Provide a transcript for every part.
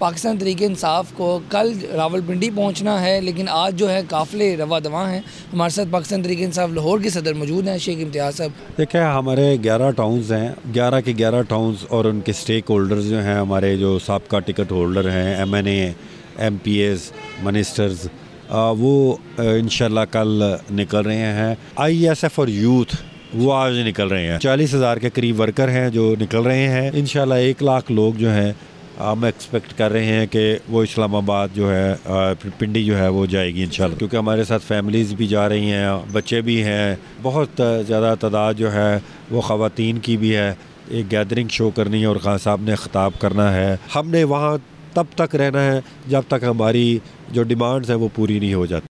पाकिस्तान तहरीक इंसाफ को कल रावलपिंडी पहुंचना है, लेकिन आज जो है काफ़िले रवा दवा हैं। हमारे साथ पाकिस्तान तहरीक इंसाफ लाहौर के सदर मौजूद हैं, शेख इम्तियाज़ साहब। देखिए, हमारे 11 टाउन्स हैं, 11 के 11 टाउन्स और उनके स्टेक होल्डर्स जो हैं, हमारे जो साबका टिकट होल्डर हैं, MNA, MPs, मिनिस्टर्स, वो इंशाल्लाह कल निकल रहे हैं। ISF और यूथ वो आज निकल रहे हैं। 40,000 के करीब वर्कर हैं जो निकल रहे हैं। इंशाल्लाह 1 लाख लोग जो हैं हम एक्सपेक्ट कर रहे हैं कि वो इस्लामाबाद जो है पिंडी जो है वो जाएगी इंशाल्लाह, क्योंकि हमारे साथ फैमिलीज़ भी जा रही हैं, बच्चे भी हैं, बहुत ज़्यादा तादाद जो है वो ख़वातीन की भी है। एक गैदरिंग शो करनी है और खान साहब ने ख़िताब करना है। हमने वहाँ तब तक रहना है जब तक हमारी जो डिमांड्स हैं वो पूरी नहीं हो जाती।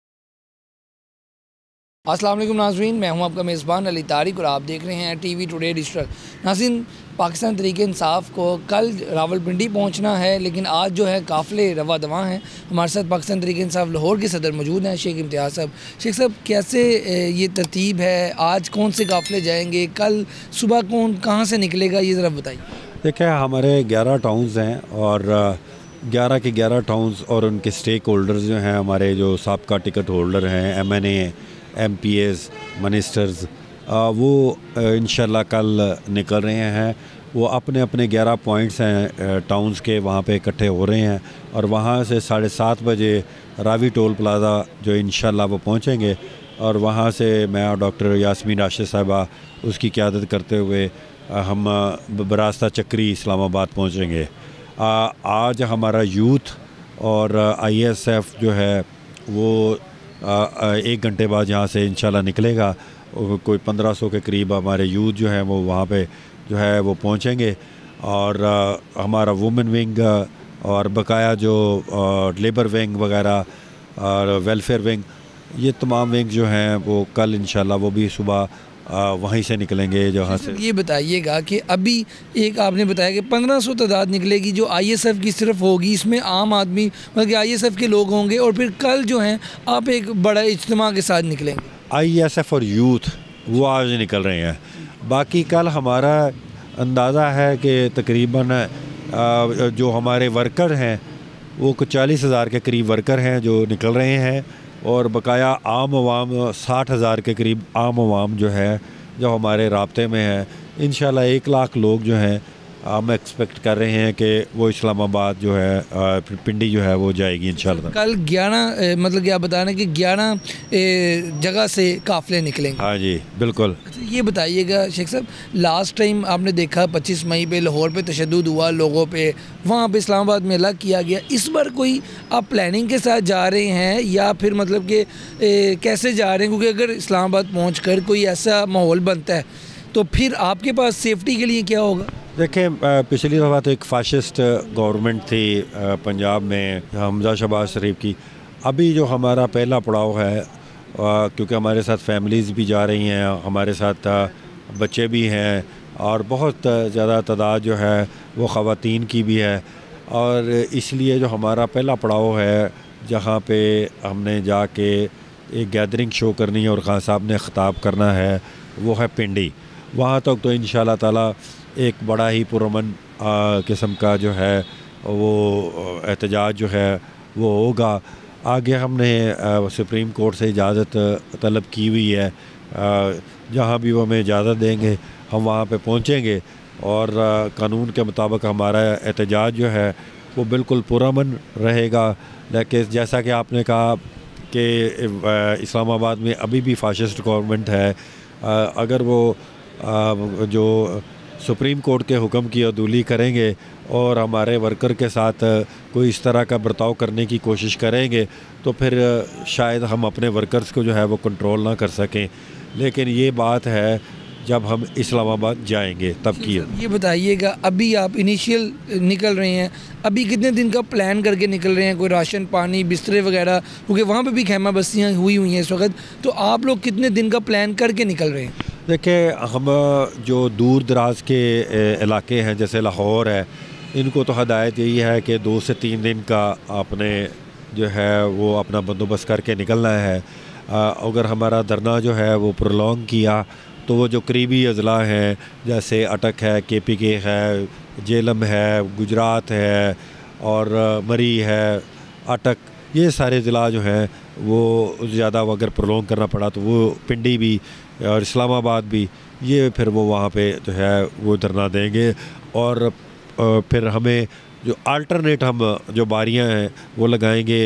अस्सलाम वालेकुम नाज़रीन, मैं हूं आपका मेज़बान अली तारिक और आप देख रहे हैं TV टुडे डिजिटल। नाज़रीन, पाकिस्तान तहरीक इंसाफ को कल रावलपिंडी पहुंचना है, लेकिन आज जो है काफ़िले रवा दवा हैं। हमारे साथ पाकिस्तान तहरीक इंसाफ लाहौर के सदर मौजूद हैं, शेख इम्तियाज़ साहब। शेख साहब, कैसे ये तरतीब है? आज कौन से काफ़िले जाएंगे? कल सुबह कौन कहाँ से निकलेगा, ये ज़रा बताइए। देखिए, हमारे 11 टाउन्स हैं और 11 के 11 टाउन्स और उनके स्टेक होल्डर्स जो हैं, हमारे जो साबका टिकट होल्डर हैं, MNA, MPs, मिनिस्टर्स, वो इंशाल्लाह कल निकल रहे हैं। वो अपने अपने 11 पॉइंट्स हैं टाउन्स के, वहाँ पे इकट्ठे हो रहे हैं और वहाँ से 7:30 बजे रावी टोल प्लाज़ा जो इंशाल्लाह वो पहुँचेंगे और वहाँ से मैं और डॉक्टर यास्मीन राशिद साहिबा उसकी क़यादत करते हुए हम बरास्ता चक्री इस्लामाबाद पहुँचेंगे। आज हमारा यूथ और ISF जो है वो 1 घंटे बाद यहाँ से इंशाल्लाह निकलेगा। कोई 1500 के करीब हमारे यूथ जो है वो वहाँ पे जो है वो पहुँचेंगे और हमारा वुमेन विंग और बकाया जो लेबर विंग वगैरह और वेलफेयर विंग, ये तमाम विंग जो हैं वो कल इंशाल्लाह वो भी सुबह वहीं से निकलेंगे जहाँ से। ये बताइएगा कि अभी एक आपने बताया कि 1500 तादाद निकलेगी जो ISF की सिर्फ होगी, इसमें आम आदमी मतलब ISF के लोग होंगे, और फिर कल जो हैं आप एक बड़ा इज्तिमा के साथ निकलेंगे। ISF और यूथ वो आज निकल रहे हैं। बाकी कल हमारा अंदाज़ा है कि तकरीबन जो हमारे वर्कर हैं वो 40,000 के करीब वर्कर हैं जो निकल रहे हैं और बकाया आम आवाम 60,000 के करीब आम आवाम जो है जो हमारे राब्ते में है। इंशाल्लाह 1 लाख लोग जो हैं हम एक्सपेक्ट कर रहे हैं कि वो इस्लामाबाद जो है पिंडी जो है वो जाएगी इंशाल्लाह। कल 11 मतलब क्या बता रहे हैं कि 11 जगह से काफ़िले निकलेंगे। हाँ जी, बिल्कुल। अच्छा, ये बताइएगा शेख साहब, लास्ट टाइम आपने देखा 25 मई पे लाहौर पे तशद्दुद हुआ लोगों पे, वहाँ पे इस्लामाबाद में अलग किया गया। इस बार कोई आप प्लानिंग के साथ जा रहे हैं या फिर मतलब कि कैसे जा रहे हैं? क्योंकि अगर इस्लामाबाद पहुँच कर कोई ऐसा माहौल बनता है तो फिर आपके पास सेफ्टी के लिए क्या होगा? देखें, पिछली दफ़ा तो एक फ़ाशिस्ट गवर्नमेंट थी पंजाब में हमजा शहबाज शरीफ की। अभी जो हमारा पहला पड़ाव है, क्योंकि हमारे साथ फैमिलीज़ भी जा रही हैं, हमारे साथ बच्चे भी हैं और बहुत ज़्यादा तादाद जो है वो ख़वातीन की भी है, और इसलिए जो हमारा पहला पड़ाव है जहाँ पे हमने जाके एक गैदरिंग शो करनी है और खान साहब ने ख़िताब करना है, वो है पिंडी। वहाँ तक तो इंशाल्लाह ताला एक बड़ा ही पुरअमन किस्म का जो है वो एहतजाज जो है वो होगा। आगे हमने सुप्रीम कोर्ट से इजाज़त तलब की हुई है, जहाँ भी वो हमें इजाज़त देंगे हम वहाँ पे पहुँचेंगे और कानून के मुताबिक हमारा एहतजाज जो है वो बिल्कुल पुरअमन रहेगा। लेकिन जैसा कि आपने कहा कि इस्लामाबाद में अभी भी फ़ाशिस्ट गवर्नमेंट है, अगर वो जो सुप्रीम कोर्ट के हुक्म की अदूली करेंगे और हमारे वर्कर के साथ कोई इस तरह का बर्ताव करने की कोशिश करेंगे तो फिर शायद हम अपने वर्कर्स को जो है वो कंट्रोल ना कर सकें। लेकिन ये बात है जब हम इस्लामाबाद जाएंगे तब की। ये बताइएगा, अभी आप इनिशियल निकल रहे हैं, अभी कितने दिन का प्लान करके निकल रहे हैं? कोई राशन पानी बिस्तरे वगैरह, क्योंकि वहाँ पे भी खैमा बस्तियाँ हुई हैं इस वक्त, तो आप लोग कितने दिन का प्लान करके निकल रहे हैं? देखिए, हम जो दूर दराज के इलाके हैं जैसे लाहौर है, इनको तो हदायत यही है कि 2 से 3 दिन का आपने जो है वो अपना बंदोबस्त करके निकलना है। अगर हमारा धरना जो है वो प्रोलॉन्ग किया तो वो जो करीबी अज़ला हैं जैसे अटक है, KPK है, जेलम है, गुजरात है और मरी है, अटक, ये सारे ज़िला जो हैं वो ज़्यादा अगर प्रोलॉन्ग करना पड़ा तो वो पिंडी भी और इस्लामाबाद भी, ये फिर वो वहाँ पे जो है वो धरना देंगे। और फिर हमें जो अल्टरनेट हम जो बारियां हैं वो लगाएंगे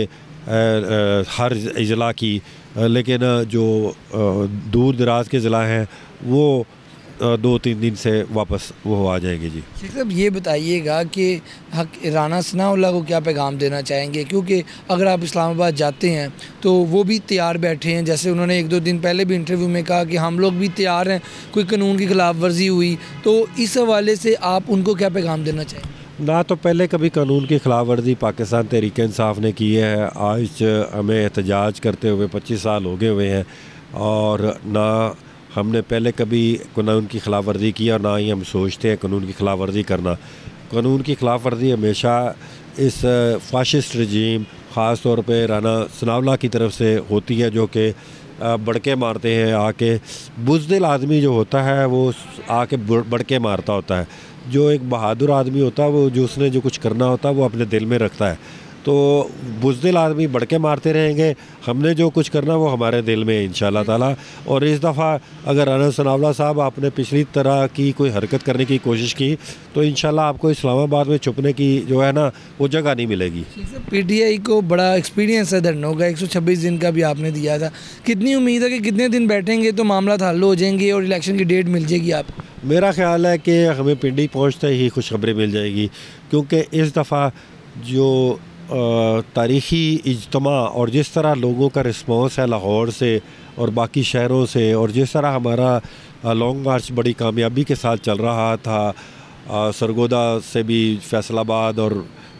हर ज़िला की, लेकिन जो दूर दराज के ज़िला हैं वो 2-3 दिन से वापस वो आ जाएंगे। जी शेख साहब, ये बताइएगा कि राना सनाउल्लाह को क्या पैगाम देना चाहेंगे, क्योंकि अगर आप इस्लामाबाद जाते हैं तो वो भी तैयार बैठे हैं, जैसे उन्होंने 1-2 दिन पहले भी इंटरव्यू में कहा कि हम लोग भी तैयार हैं, कोई कानून की खिलाफ वर्जी हुई तो इस हवाले से आप उनको क्या पैगाम देना चाहेंगे? ना तो पहले कभी कानून की खिलाफ वर्जी पाकिस्तान तहरीक इंसाफ ने की है, आज हमें एहतजाज करते हुए 25 साल हो गए हुए हैं, और ना हमने पहले कभी कानून की खिलाफ वर्जी की और ना ही हम सोचते हैं कानून की खिलाफ वर्जी करना। कानून की खिलाफ वर्जी हमेशा इस फाशिस्ट रजीम ख़ास तौर पे राना सनाउल्लाह की तरफ से होती है, जो कि बड़के मारते हैं आके। बुज़दिल आदमी जो होता है वो आके बड़के मारता होता है, जो एक बहादुर आदमी होता है वो जो उसने जो कुछ करना होता है वो अपने दिल में रखता है। तो बुज़दिल आदमी बड़के मारते रहेंगे, हमने जो कुछ करना वो हमारे दिल में इंशाअल्लाह ताला। और इस दफ़ा अगर राना सनाउल्लाह साहब आपने पिछली तरह की कोई हरकत करने की कोशिश की तो इंशाअल्लाह आपको इस्लामाबाद में छुपने की जो है ना वो जगह नहीं मिलेगी। PTI को बड़ा एक्सपीरियंस है धरनों का, 126 दिन का भी आपने दिया था, कितनी उम्मीद है कि कितने दिन बैठेंगे तो मामला हल हो जाएंगे और इलेक्शन की डेट मिल जाएगी आपको? मेरा ख्याल है कि हमें पिंडी पहुँचते ही खुशखबरी मिल जाएगी, क्योंकि इस दफ़ा जो तारीख़ी इज्तिमा और जिस तरह लोगों का रिस्पॉन्स है लाहौर से और बाकी शहरों से, और जिस तरह हमारा लॉन्ग मार्च बड़ी कामयाबी के साथ चल रहा था, सरगोदा से भी फैसलाबाद और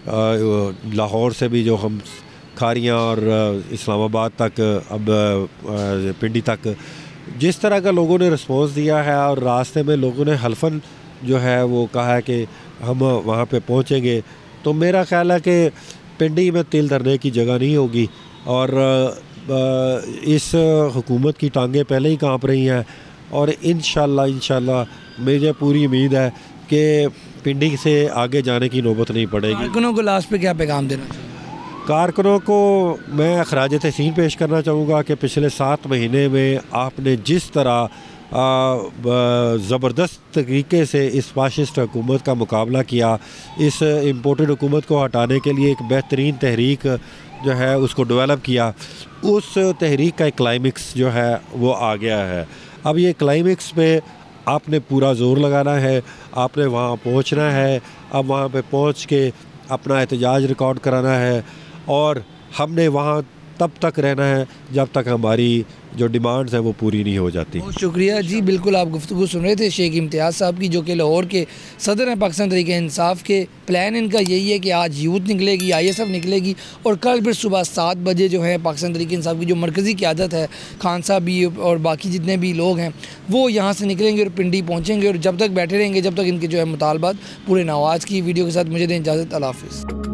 लाहौर से भी जो हम खारियाँ और इस्लामाबाद तक, अब पिंडी तक, जिस तरह का लोगों ने रिस्पॉन्स दिया है और रास्ते में लोगों ने हल्फन जो है वो कहा है कि हम वहाँ पे पहुँचेंगे, तो मेरा ख्याल है कि पिंडी में तिल धरने की जगह नहीं होगी। और इस हुकूमत की टांगें पहले ही कांप रही हैं, और इंशाल्लाह मुझे पूरी उम्मीद है कि पिंडी से आगे जाने की नौबत नहीं पड़ेगी। कारकुनों को लास्ट पे क्या पैगाम देना चाहिए? कारकुनों को मैं खराज तहसीन पेश करना चाहूँगा कि पिछले 7 महीने में आपने जिस तरह ज़बरदस्त तरीके से इस फाशिस्ट हुकूमत का मुकाबला किया, इस इम्पोर्टेड हुकूमत को हटाने के लिए एक बेहतरीन तहरीक जो है उसको डेवलप किया, उस तहरीक का एक क्लाइमेक्स जो है वो आ गया है। अब ये क्लाइमेक्स पे आपने पूरा ज़ोर लगाना है, आपने वहाँ पहुँचना है, अब वहाँ पे पहुँच के अपना एहतजाज रिकॉर्ड कराना है, और हमने वहाँ तब तक रहना है जब तक हमारी जो डिमांड्स हैं वो पूरी नहीं हो जाती। बहुत शुक्रिया जी, बिल्कुल आप गुफ्तगू सुन रहे थे शेख इम्तियाज़ साहब की, जो कि लाहौर के सदर हैं पाकिस्तान तहरीक इंसाफ के। प्लान इनका यही है कि आज यूथ निकलेगी, ISF निकलेगी, और कल फिर सुबह 7 बजे जो है पाकिस्तान तहरीक इंसाफ की जो मरकज़ी क़यादत है, खान साहब भी और बाकी जितने भी लोग हैं वो यहाँ से निकलेंगे और पिंडी पहुँचेंगे, और जब तक बैठे रहेंगे जब तक इनके जो है मुतालबात पूरे ना हो। आज की वीडियो के साथ मुझे दें इजाज़त, अल्लाह हाफ़िज़।